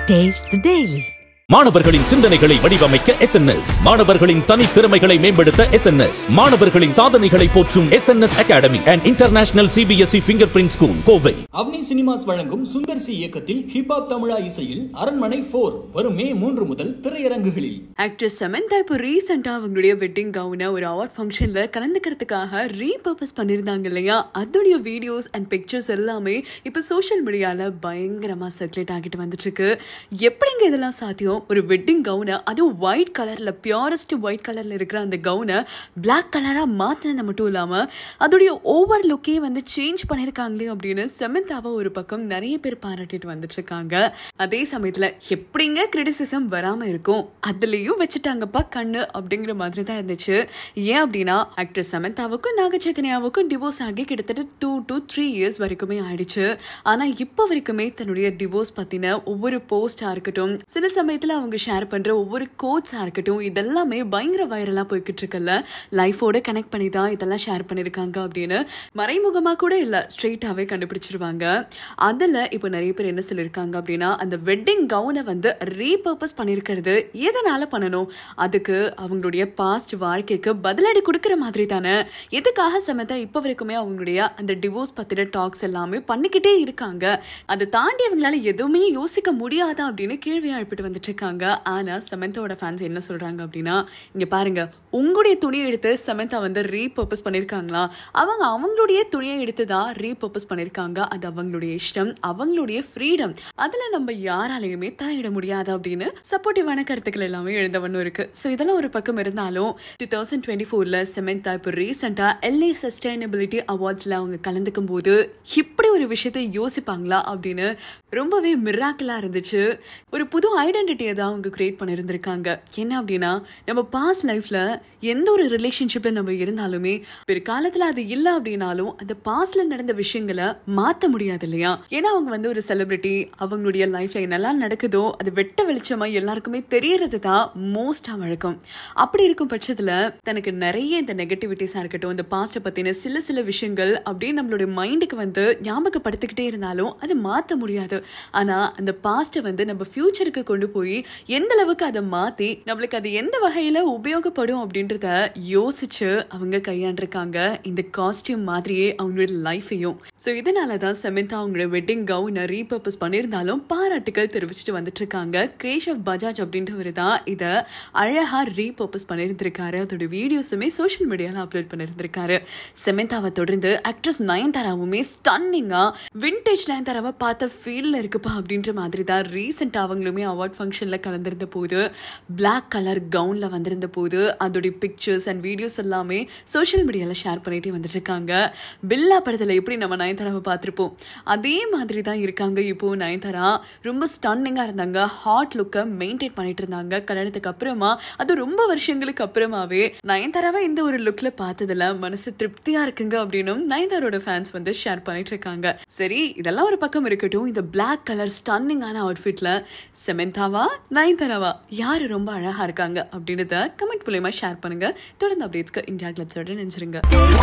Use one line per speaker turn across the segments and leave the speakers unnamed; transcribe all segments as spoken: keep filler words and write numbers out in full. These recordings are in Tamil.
Taste the Daily.
மாணவர்களின் சிந்தனைகளை வடிவமைக்க எஸ் என் எஸ், மாணவர்களின் தனி திறமைகளை மேம்படுத்த எஸ் என் எஸ், மாணவர்களின் சாதனைகளை போற்றும் S N S academy and international C B S E finger print school Kovai.
Avni cinemas வழங்கும் சுந்தர் சி இயக்கத்தில் ஹிப்ஹாப் தமிழா இசையில் அரண்மனை ஃபோர் வரும் மே மூன்று முதல் திரையரங்குகளில்.
ஆக்ட்ரஸ் சமந்தா இப்போ ரீசெண்டா அவங்களுடைய வெட்டிங் கவுனை ஒரு அவார்ட் ஃபங்க்ஷன்ல கலந்துக்கிறதுக்காக ரீபர்பஸ் பண்ணிருந்தாங்க இல்லையா? அதோடைய வீடியோஸ் அண்ட் பிக்சர்ஸ் எல்லாமே இப்போ சோஷியல் மீடியால பயங்கரமா சர்க்குலேட் ஆகிட்டு வந்துட்டு இருக்கு. எப்படிங்க இதெல்லாம் சாத்தியம்? ஒரு வெட்டிங் கவுனை, அதுவும் ஒயிட் கலர்ல, பியூரஸ்ட் ஒயிட் கலர்ல இருக்கிற அந்த கவுனை பிளாக் கலரா மாத்தினது மட்டும் இல்லாம அதோடைய ஓவர் லுக்கே வந்து சேஞ்ச் பண்ணிருக்காங்களே அப்படின்னு சமந்தாவை ஒரு பக்கம் நிறைய பேர் பாராட்டிட்டு வந்துட்டு இருக்காங்க. அதே சமயத்துல எப்படிங்க கிரிட்டிசிசம் வராம இருக்கும், அதுலயும் வச்சுட்டாங்கப்பா கண்ணு அப்படிங்கிற மாதிரி தான் இருந்துச்சு. ஏன் அப்படின்னா ஆக்ட்ரஸ் சமந்தாவுக்கும் நாக சைதன்யாவுக்கும் டிவோர்ஸ் ஆகி கிட்டத்தட்ட டூ டு த்ரீ இயர்ஸ் வரைக்குமே ஆயிடுச்சு. ஆனா இப்போ வரைக்குமே தன்னுடைய டிவோர்ஸ் பத்தின ஒவ்வொரு போஸ்டா இருக்கட்டும், சில சமயத்துல அவங்க ஷேர் பண்ற ஒவ்வொரு கோட்ஸா இருக்கட்டும், இதெல்லாமே பயங்கர வைரலா போய்கிட்டு இருக்குல்ல. லைஃபோட கனெக்ட் பண்ணி தான் இதெல்லாம் ஷேர் பண்ணிருக்காங்க அப்படின்னு மறைமுகமா கூட இல்ல, ஸ்ட்ரெயிட்டாவே கண்டுபிடிச்சிருவாங்க. அதுல இப்போ நிறைய பேர் என்ன சொல்லிருக்காங்க அப்படின்னா, அந்த வெட்டிங் கவுனை வந்து ரீபர்பஸ் பண்ணிருக்கிறது எதனால பண்ணணும், அதுக்கு அவங்களுடைய பாஸ்ட் வாழ்க்கைக்கு பதிலடி கொடுக்கற மாதிரி தானே. எதுக்காக சமந்தா இப்ப வரைக்குமே அவங்களுடைய அந்த டிவோர்ஸ் பத்தின டாக்ஸ் எல்லாமே பண்ணிக்கிட்டே இருக்காங்க, அதை தாண்டி அவங்களால எதுவுமே யோசிக்க முடியாதா அப்படின்னு கேள்வி எழுப்பிட்டு வந்துட்டு இருக்காங்க. ஆனா சமந்தாவோட ஃபேன்ஸ் என்ன சொல்றாங்க அப்படின்னா, இங்க பாருங்க, உங்களுடைய துணியை எடுத்து சமந்தா வந்து ரீபர்பஸ் பண்ணிருக்காங்களா? அவங்க அவங்களுடைய துணியை எடுத்து தான் ரீபர்பஸ் பண்ணிருக்காங்க, அது அவங்களுடைய இஷ்டம், அவங்களுடைய ஃப்ரீடம், அதுல நம்ம யாராலையுமே தலையிட முடியாது அப்படின்னு சப்போர்ட்டிவான கருத்துக்கள் எல்லாமே எழுந்தவனும் இருக்கு. ஸோ இதெல்லாம் ஒரு பக்கம் இருந்தாலும் டூ தௌசண்ட் டுவெண்ட்டி ஃபோர்ல சமந்தா இப்போ ரீசெண்டா எல்ஏ சஸ்டைனபிலிட்டி அவார்ட்ஸ்ல அவங்க கலந்துக்கும் போது இப்படி ஒரு விஷயத்தை யோசிப்பாங்களா அப்படின்னு ரொம்பவே மிராக்கிளா இருந்துச்சு. ஒரு புது ஐடென்டிட்டியை தான் அவங்க கிரியேட் பண்ணியிருந்திருக்காங்க. என்ன அப்படின்னா, நம்ம பாஸ்ட் லைஃப்ல எந்த ஒரு ரிலேஷன்ஷிப்ல நம்ம இருந்தாலுமே பிற்காலத்துல அது இல்லை அப்படின்னாலும் அந்த பாஸ்ட்ல நடந்த விஷயங்களை மாற்ற முடியாது இல்லையா? ஏன்னா அவங்க வந்து ஒரு செலிபிரிட்டி, அவங்களுடைய லைஃப்ல என்னெல்லாம் நடக்குதோ அது வெட்ட வெளிச்சமா எல்லாருக்குமே தெரியறது தான் மோஸ்டா வழக்கம். அப்படி இருக்கும் பட்சத்துல தனக்கு நிறைய இந்த நெகட்டிவிட்டிஸா இருக்கட்டும், இந்த பாஸ்ட பத்தின சில சில விஷயங்கள் அப்படியே நம்மளுடைய மைண்டுக்கு வந்து ஞாபகப்படுத்திக்கிட்டே இருந்தாலும் அது மாற்ற முடியாது. ஆனா அந்த பாஸ்ட வந்து நம்ம ஃபியூச்சருக்கு கொண்டு போய் எந்த அளவுக்கு அதை மாத்தி நம்மளுக்கு அது எந்த வகையில உபயோகப்படும் அப்படின்றத யோசிச்சு அவங்க கையாண்டிருக்காங்க, இந்த காஸ்டியூம் மாதிரியே அவங்களுடைய லைஃபையும். ஸோ இதனாலதான் சமந்தா அவங்களோட வெட்டிங் கவுனை ரீபர்பஸ் பண்ணியிருந்தாலும் பாராட்டுகள் தெரிவிச்சுட்டு வந்துட்டு இருக்காங்க. கேஷவ் பஜாஜ் அப்படின்றவர் தான் இதை அழகா ரீபர்பஸ் பண்ணியிருந்திருக்காரு. அதோட வீடியோஸுமே சோஷியல் மீடியால அப்லோட் பண்ணியிருந்திருக்காரு. சமந்தாவை தொடர்ந்து ஆக்ட்ரஸ் நயன்தாராவுமே ஸ்டன்னிங்கா விண்டேஜ் நயன்தாராவை பார்த்த ஃபீல்ல இருக்குப்பா அப்படின்ற மாதிரி தான் ரீசெண்டா அவங்களுமே அவார்ட் ஃபங்க்ஷன்ல கலந்திருந்த போது பிளாக் கலர் கவுன்ல வந்திருந்த போது அதோடைய பிக்சர்ஸ் அண்ட் வீடியோஸ் எல்லாமே சோஷியல் மீடியால ஷேர் பண்ணிட்டே வந்துட்டு இருக்காங்க. பில்லா படத்துல எப்படி நம்ம நயன்தாராவை பார்த்திருப்போம் அதே மாதிரி தான் இருக்காங்க. இப்போ நயன்தாரா ரொம்ப ஸ்டன்னிங்கா இருந்தாங்க, ஹாட் லுக்கை மெயின்டைன் பண்ணிட்டு இருந்தாங்க. கல்யாணத்துக்கு அப்புறமா, அது ரொம்ப வருஷங்களுக்கு அப்புறமாவே நயன்தாராவை இந்த ஒரு லுக்ல பார்த்ததுல மனசு திருப்தியா இருக்குங்க அப்படின்னு நயன்தாரோட ஃபேன்ஸ் வந்து ஷேர் பண்ணிட்டு இருக்காங்க. சரி, இதெல்லாம் ஒரு பக்கம் இருக்கட்டும், இந்த பிளாக் கலர் ஸ்டன்னிங்கான அவுட்ஃபிட்ல சமந்தாவா நயன்தாராவா யாரு ரொம்ப அழகா இருக்காங்க அப்படின்றத கமெண்ட் மூலமா ஷேர் பண்ணுங்க. தொடர்ந்து அப்டேட்ஸ்க்கு இந்தியா கிளப்ஸோட நினைச்சிருங்க.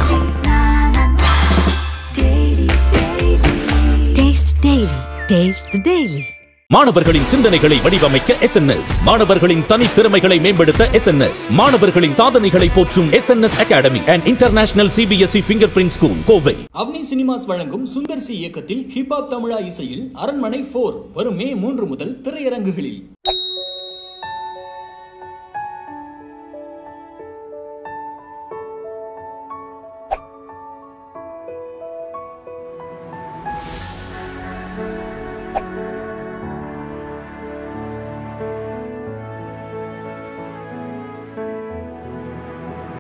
Taste Daily. Taste the Daily.
மாணவர்களின் சிந்தனைகளை வடிவமைக்க எஸ் என் எஸ், மாணவர்களின் தனி திறமைகளை மேம்படுத்த எஸ் என் எஸ், மாணவர்களின் சாதனைகளை போற்றும் S N S academy and international C B S E finger print school Kovai.
Avni cinemas வழங்கும் சுந்தர் சி இயக்கத்தில் ஹிப்ஹாப் தமிழா இசையில் அரண்மனை ஃபோர் வரும் மே மூன்று முதல் திரையரங்குகளில்.